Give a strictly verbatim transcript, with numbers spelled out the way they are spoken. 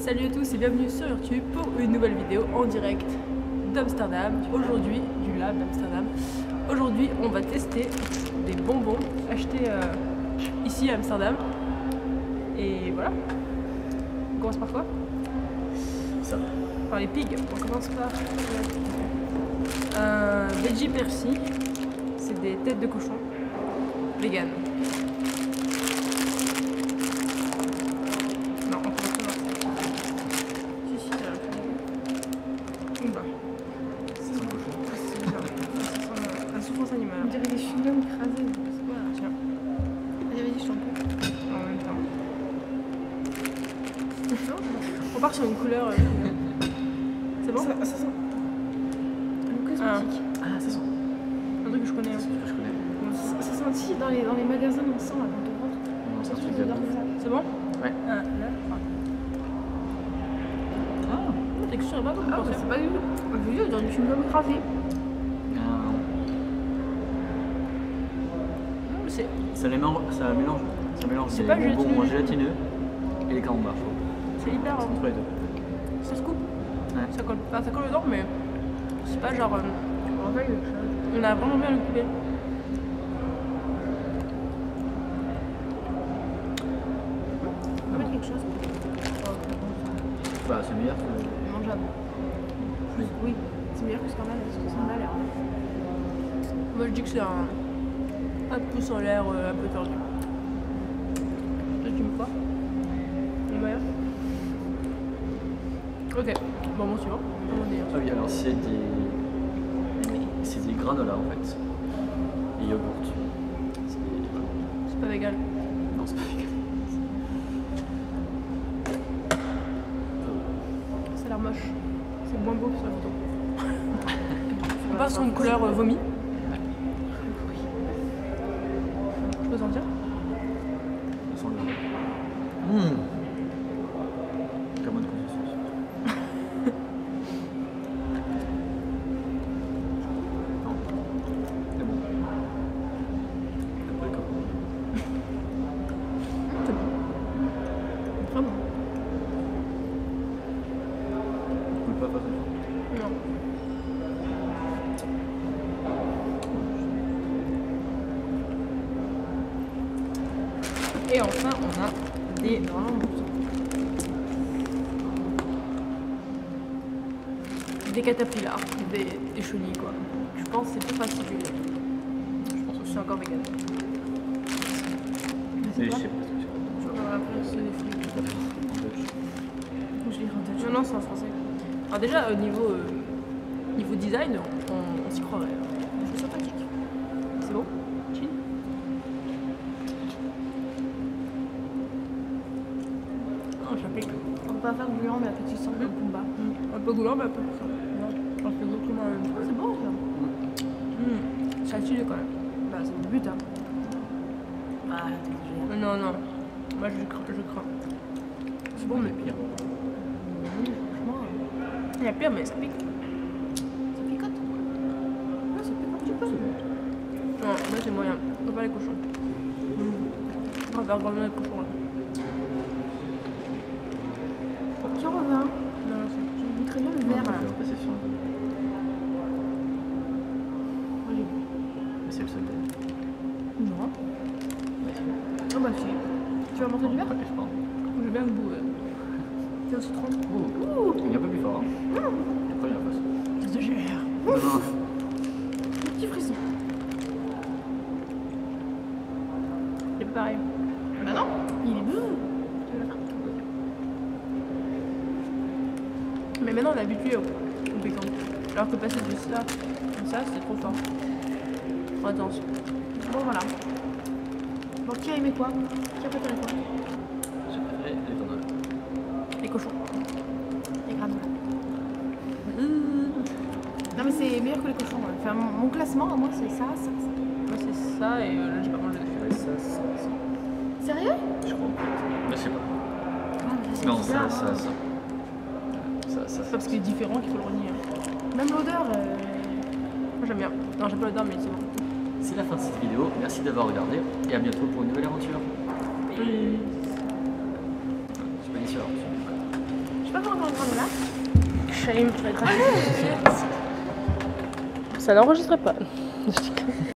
Salut à tous et bienvenue sur YouTube pour une nouvelle vidéo en direct d'Amsterdam. Aujourd'hui, du lab d'Amsterdam. Aujourd'hui, on va tester des bonbons achetés euh, ici à Amsterdam. Et voilà. On commence par quoi? Ça. Par les pigs. On commence par un veggie persil. C'est des têtes de cochon vegan. Non, on commence par ça. Si, si, là. Oula. C'est un cochon. C'est bizarre. Ça sent la souffrance animale. On dirait des chewing-gums écrasés. Voilà, tiens. On dirait des shampoings. En même temps. On part sur une couleur. Euh... C'est bon? Ça, ça sent. Un cosmétique. Ah, ça sent. Un truc que je connais. C'est Hein. un truc que je connais. Ça, ça sent aussi dans les, dans les magasins, on sent là quand on rentre. Non, c'est un Ça truc sent de dans bouffe. ça. C'est bon? Ouais. Ah, là, je crois. Ah. La texture est pas bonne. Ah, bah, c'est pas du tout. Je veux dire, dans du chewing-gum écrasé. Ah. Non, mais c'est. Ça mélange, ça mélange, ça mélange C'est des pas bonbons gélatineux. gélatineux et les camemberts, je trouve. C'est hyper. C'est euh, entre les deux. Ça se coupe. Ouais. Ça colle, enfin, ça colle dedans, mais c'est pas genre. Euh, Je me rappelle quelque chose. on a vraiment bien le coupé. On va mettre quelque chose. Bah, c'est meilleur que. Mangeable. Oui, c'est meilleur que ce qu'on a, parce que ça en a l'air. Moi je dis que c'est un. Un pouce en l'air euh, un peu tordu. Toi tu me quoi? Le meilleur? Ok, bon, bon suivant. Comment dire? Ah oui, alors c'est des. C'est des granolas en fait. Et yogourt. C'est voilà. C'est pas vegan. Non, c'est pas vegan. Ça a l'air moche. C'est moins beau que sur la photo. On passe sur une couleur euh, vomi. Je peux sentir? Ça sent le. Mmh. Très bonne consistance. Non. C'est bon. Après, comme. C'est bon. Vraiment? On peut pas faire ça. Non. Et enfin, on a des. Des catapillars, des, des chenilles quoi. Je pense que c'est plus facile. Je pense Je aussi. suis encore vegan. Mais je sais pas ce que Je regarde après, c'est des fruits. c'est. En Dutch. Je l'ai rendu. Non, non, c'est en français. Alors, déjà, au niveau, euh, niveau design, on, on s'y croirait. C'est sympathique. C'est bon? Chill. Oh, ça pique. On peut pas faire du blanc, mais après tu sens comme combat. Un peu goulant, mais un peu ça. Ça fait exactement la même chose. C'est bon ça. Mmh. C'est stylé quand même. Bah, c'est le but hein. Ah, t'exagères. Non, non. Moi, je crains. Je crains. C'est bon, mais pire. Franchement, euh, Il y a pire, mais ça pique. ça picote. Ouais, ça picote un petit peu. Non, moi, c'est moyen. On va pas les cochons. On va faire vraiment les cochons là. Tiens, revient. Non, non, c'est. Je goûterais bien le On vert va là. passer sur un. Moi, j'ai- Mais c'est le seul. Non. Oh bah si. Tu vas monter du vert? Ouais, je pense. J'ai bien le goût. Ouais. T'es au citron. Ouh. Il est un peu plus fort. Hein. La première fois. Exagère. Non, non. Petit frisson. C'est pas pareil. Bah non. Il est bleu. Mais maintenant on est habitué au, au piquant. Alors que passer de ça comme ça, c'est trop fort. Trop intense. Bon voilà. Bon, qui a aimé quoi? Qui a préféré quoi? J'ai préféré les granolas. Les cochons. Les granolas. Non mais c'est meilleur que les cochons. Ouais. Enfin, mon, mon classement à moi c'est ça, ça, ça. Moi c'est ça et euh, là j'ai pas mangé. Ouais, ça, ça, ça. Sérieux? Je crois. Mais je sais pas. Ah, mais c'est Non, bizarre, ça, hein. ça, ça. Ça, ça, C'est pas parce qu'il est différent qu'il faut le renier. Même l'odeur. Euh... Moi j'aime bien. Non, j'ai pas l'odeur, mais c'est bon. C'est la fin de cette vidéo. Merci d'avoir regardé et à bientôt pour une nouvelle aventure. Oui. Je suis pas dit ça. pas vraiment grande là. Shame, très grave. Ça n'enregistrait pas.